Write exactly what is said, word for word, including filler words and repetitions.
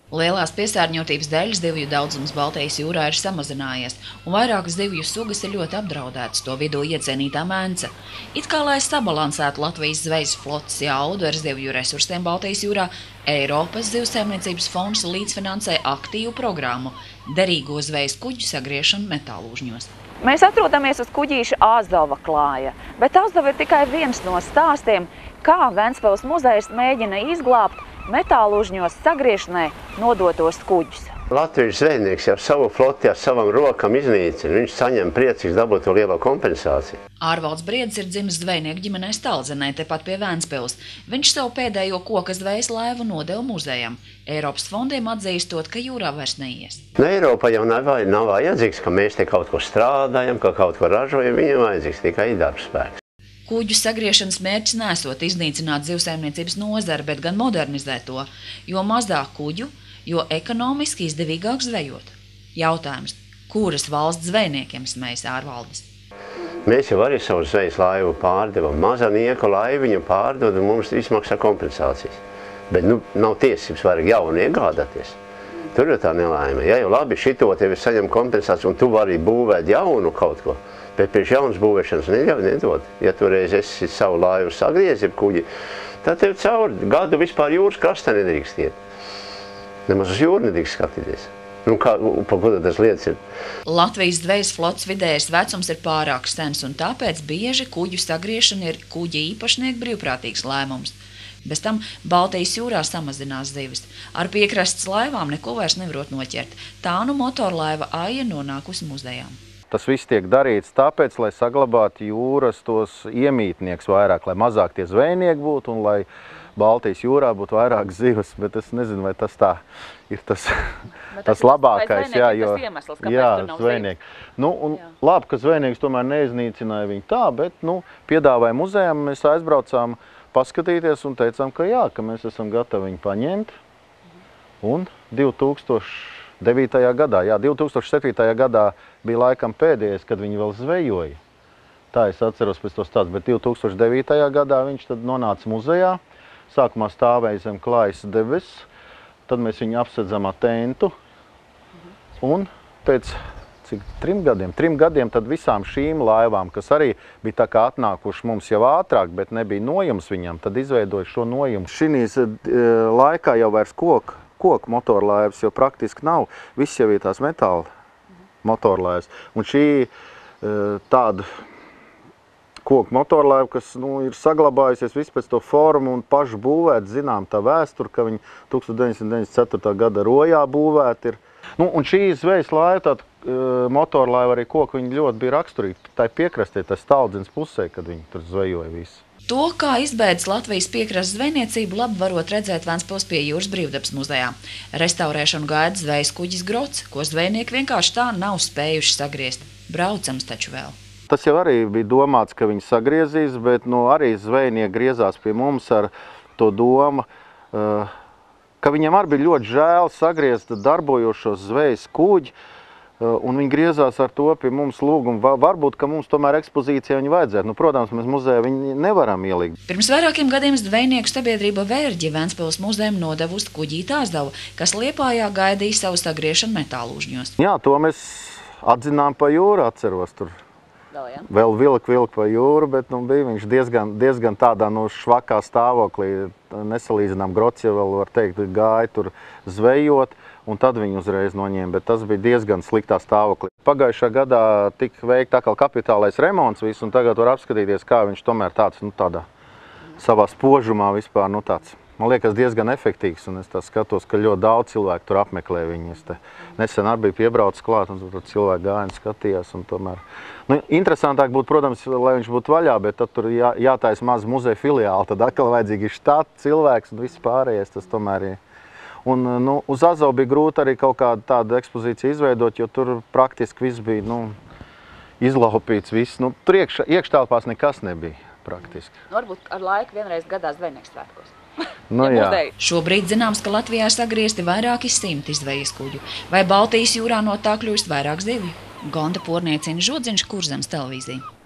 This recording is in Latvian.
Lielās piesārņotības dēļ zivju daudzums Baltijas jūrā ir samazinājies, un vairākas zivju sugas ir ļoti apdraudētas, to vidū iecienītā mēnce. It kā, lai sabalansētu Latvijas zvejas flotes jaudu ar zivju resursiem Baltijas jūrā, Eiropas zivsaimniecības fonds līdzfinansē aktīvu programmu – derīgo zvejas kuģu sagriešanu metālūžņos. Mēs atrodamies uz kuģīša Āzdava klāja, bet Āzdava ir tikai viens no stāstiem, kā Ventspils muzejs mēģina izglābt metālūžņos sagriešanai nodotos kuģus. Latvijas zvejnieks jau savu floti ar savam rokam iznīcina. Viņš saņem priecīgs dabūt to lielo kompensāciju. Ārvalds Briedis ir dzimis zvejnieku ģimenē Stalzenē, tepat pie Ventspils. Viņš savu pēdējo koka zvejas laivu nodeva muzejam, Eiropas fondiem atzīstot, ka jūrā vairs neies. Nu, Eiropa jau nav, nav vajadzīgs, ka mēs te kaut ko strādājam, ka kaut ko ražojam, viņam vajadzīgs tikai darbspēks. Kuģu sagriešanas mērķis nesot iznīcināt zivsaimniecības nozari, bet gan modernizēt to, jo mazāk kuģu, jo ekonomiski izdevīgāk zvejot. Jautājums, kuras valsts zvejniekiem smējas Ārvaldes? Mēs jau arī savu zvejas laivu pārdevam. Mazanieku laiviņu pārdod un mums izmaksā kompensācijas. Bet nu, nav tiesības vajag jaunu iegādāties. Tur ir tā nelaime. Ja jau labi šito tevi saņem kompensāciju un tu vari būvēt jaunu kaut ko, bet priekš jaunas būvēšanas neļauj nedod. Ja tu reiz esi savu laivu sagriezi kuģi, tad tev cauri gadu vispār jūras krastā nedrīkst iet. Nemaz uz jūru nedrīkst skatīties. Nu, kā, pa ko tas lietas ir? Latvijas zvejas flotes vidējais vecums ir pārāk sens, un tāpēc bieži kuģu sagriešana ir kuģa īpašnieku brīvprātīgs lēmums. Bez tam Baltijas jūrā samazinās zivis. Ar piekrastes laivām neko vairs nevarot noķert. Tā nu motorlaiva Aija nonākusi muzejām. Tas viss tiek darīts tāpēc, lai saglabātu jūras tos iemītnieks vairāk, lai mazāk tie zvejnieki būtu un lai Baltijas jūrā būtu vairāk zivs, bet es nezinu, vai tas tā ir tas, tas labākais. Jā, jo, iemesls, jā, zvejnieki. Nu, un jā. Labi, ka zvejnieks tomēr neiznīcināja viņu tā, bet nu, piedāvāja muzejam, mēs aizbraucām paskatīties un teicām, ka jā, ka mēs esam gatavi viņu paņemt. Un divi tūkstoši devītajā gadā, jā, divi tūkstoši septītajā gadā bija laikam pēdējais, kad viņi vēl zvejoja. Tā es atceros pēc to stāstu, bet divi tūkstoši devītajā gadā viņš tad nonāca muzejā. Sākumā stāvēja zem klājas debesis, tad mēs viņu apsedzam ar tentu. Un pēc cik, trim gadiem, trim gadiem tad visām šīm laivām, kas arī bija tā kā atnākuši mums jau ātrāk, bet nebija nojums viņam, tad izveidoja šo nojumu. Šinīs laikā jau vairs koku, koku motorlaivas jau praktiski nav. Viss jau ir tās metāla motorlaivas. Un šī tāda koku motorlaiva, kas nu, ir saglabājusies visu pēc to formu un pašu būvēt, zinām tā vēsture, ka viņi tuksnesis deviņsimt deviņdesmit ceturtā gada Rojā būvēt ir. Nu, un šī zvejas laiva, tāda uh, motorlaiva arī koku, viņi ļoti bija raksturīgi. Tā piekrastē, tā Staldzens pusē, kad viņi tur zvejoja visu. To, kā izbeidzas Latvijas piekrastes zvejniecību, labi varot redzēt Ventspils pie jūras brīvdabas muzejā. Restaurēšanu gaida zvejas kuģis Grots, ko zvejnieki vienkārši tā nav spējuši sagriezt. Braucams taču vēl. Tas jau arī bija domāts, ka viņi sagriezīs, bet nu, arī zvejnieki griezās pie mums ar to domu, uh, ka viņam arī bija ļoti žēl sagriezt darbojošos zvejas kuģi, uh, un viņi griezās ar to pie mums lūgumu. Varbūt, ka mums tomēr ekspozīcijā viņi vajadzētu. Nu, protams, mēs muzejā viņi nevaram ielikt. Pirms vairākiem gadiem zvejnieku sabiedrība Vērģi Ventspils muzejam nodevusi kuģīti Āzdavu, kas Liepājā gaidīja savu sagriešanu metālūžņos. Jā, to mēs atzinām pa jūru, atceros tur. Vēl, ja? Vēl vilku vilku pa jūru, bet nu, bija viņš diezgan, diezgan tādā no švakā stāvoklī. Nesalīdzinām, Grots jau vēl, var teikt, gāja tur zvejot, un tad viņi uzreiz noņēma, bet tas bija diezgan sliktā stāvoklī. Pagājušā gadā tika veikt atkal kapitālais remonts visu, un tagad var apskatīties, kā viņš tomēr tāds, nu tādā savā spožumā vispār, nu tāds. Man liekas, diezgan efektīvs, un es tā skatos, ka ļoti daudz cilvēku tur apmeklē viņu. Es te nesen arī biju piebraucis klāt, un tur cilvēki gāja un skatījās, un tomēr. Nu, interesantāk būtu, protams, lai viņš būtu vaļā, bet tad tur jā, jātaisa maz muzeja filiāli, tad atkal vajadzīgi ir štāta cilvēks, un viss pārējais tas tomēr ir. Un nu, uz Azavu bija grūti arī kaut kādu tādu ekspozīciju izveidot, jo tur praktiski viss bija nu, izlaupīts, viss. Nu, tur iekš, iekštelpās nekas nebija praktiski. Varbūt ar laiku vienreiz gadā zvejnieks svētkos. Nu, ja jā. Šobrīd zināms, ka Latvijā sagriezti vairāki simti zvejas kuģu. Vai Baltijas jūrā no tā kļūst vairāk zivju? Gonda Porniecina, Žodziņš, Kurzemes televīzija.